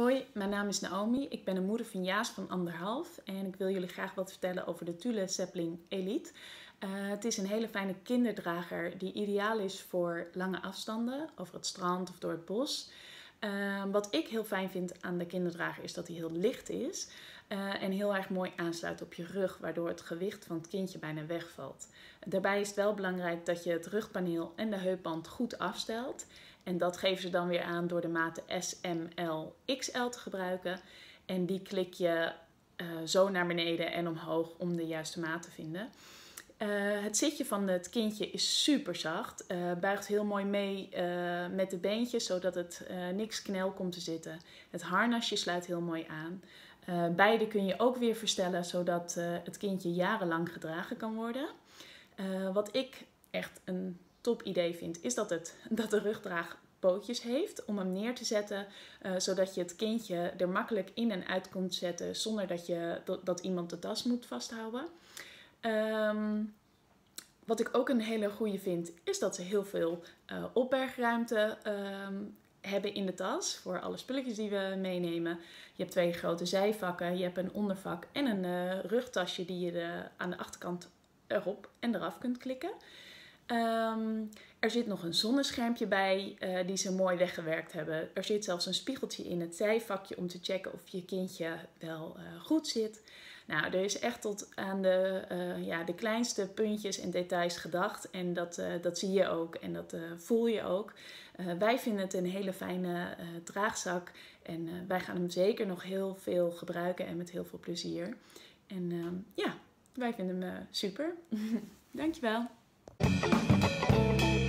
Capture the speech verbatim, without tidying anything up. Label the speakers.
Speaker 1: Hoi, mijn naam is Naomi. Ik ben de moeder van Jaas van anderhalf en ik wil jullie graag wat vertellen over de Thule Sapling Elite. Uh, het is een hele fijne kinderdrager die ideaal is voor lange afstanden, over het strand of door het bos. Uh, wat ik heel fijn vind aan de kinderdrager is dat hij heel licht is uh, en heel erg mooi aansluit op je rug, waardoor het gewicht van het kindje bijna wegvalt. Daarbij is het wel belangrijk dat je het rugpaneel en de heupband goed afstelt. En dat geven ze dan weer aan door de maten S, M, L, X L te gebruiken. En die klik je uh, zo naar beneden en omhoog om de juiste maat te vinden. Uh, het zitje van het kindje is super zacht. Uh, buigt heel mooi mee uh, met de beentjes, zodat het uh, niks knel komt te zitten. Het harnasje sluit heel mooi aan. Uh, beide kun je ook weer verstellen, zodat uh, het kindje jarenlang gedragen kan worden. Uh, wat ik echt een top idee vind, is dat, het, dat de rugdraag pootjes heeft om hem neer te zetten, uh, zodat je het kindje er makkelijk in en uit kunt zetten zonder dat, je, dat, dat iemand de tas moet vasthouden. Um, wat ik ook een hele goede vind, is dat ze heel veel uh, opbergruimte um, hebben in de tas voor alle spulletjes die we meenemen. Je hebt twee grote zijvakken, je hebt een ondervak en een uh, rugtasje die je de, aan de achterkant erop en eraf kunt klikken. Um, er zit nog een zonneschermpje bij uh, die ze mooi weggewerkt hebben. Er zit zelfs een spiegeltje in het zijvakje om te checken of je kindje wel uh, goed zit. Nou, er is echt tot aan de, uh, ja, de kleinste puntjes en details gedacht. En dat, uh, dat zie je ook en dat uh, voel je ook. Uh, wij vinden het een hele fijne uh, draagzak. En uh, wij gaan hem zeker nog heel veel gebruiken en met heel veel plezier. En uh, ja, wij vinden hem uh, super. Dankjewel.